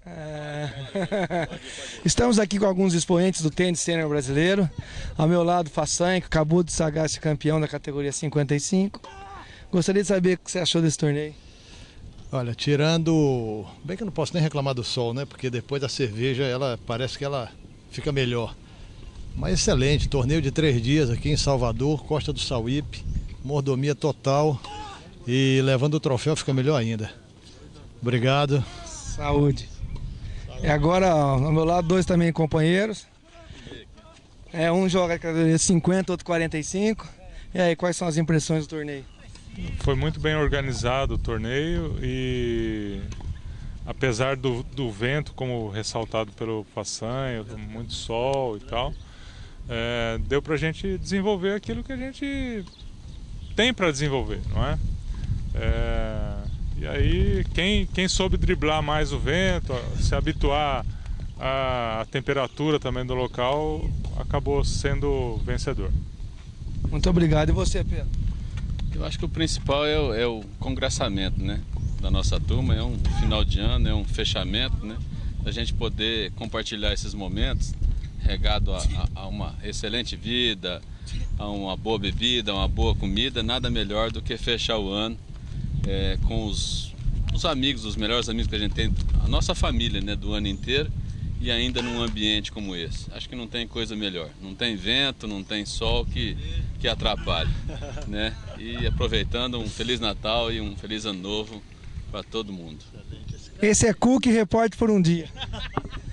Estamos aqui com alguns expoentes do tênis sênior brasileiro. Ao meu lado, Façanha, que acabou de sagrar-se campeão da categoria 55. Gostaria de saber o que você achou desse torneio. Olha, tirando... Bem que eu não posso nem reclamar do sol, né? Porque depois da cerveja, parece que ela fica melhor. Mas excelente, torneio de 3 dias aqui em Salvador, Costa do Sauípe, mordomia total. E levando o troféu fica melhor ainda. Obrigado. Saúde. E agora, ao meu lado, 2 também companheiros. Um joga a categoria 50, outro 45. E aí, quais são as impressões do torneio? Foi muito bem organizado o torneio e apesar do vento, como ressaltado pelo Façanha, muito sol e tal, deu pra gente desenvolver aquilo que a gente tem para desenvolver, não é? E aí quem soube driblar mais o vento, se habituar à temperatura também do local, acabou sendo vencedor. Muito obrigado. E você, Pedro? Eu acho que o principal é o congressamento, né, da nossa turma. É um final de ano, é um fechamento, né, a gente poder compartilhar esses momentos regado a uma excelente vida, a uma boa bebida, a uma boa comida. Nada melhor do que fechar o ano com os amigos, os melhores amigos que a gente tem, a nossa família, né, do ano inteiro, e ainda num ambiente como esse. Acho que não tem coisa melhor. Não tem vento, não tem sol que atrapalhe, né? E aproveitando, um Feliz Natal e um Feliz Ano Novo para todo mundo. Esse é Cook, repórter por um dia.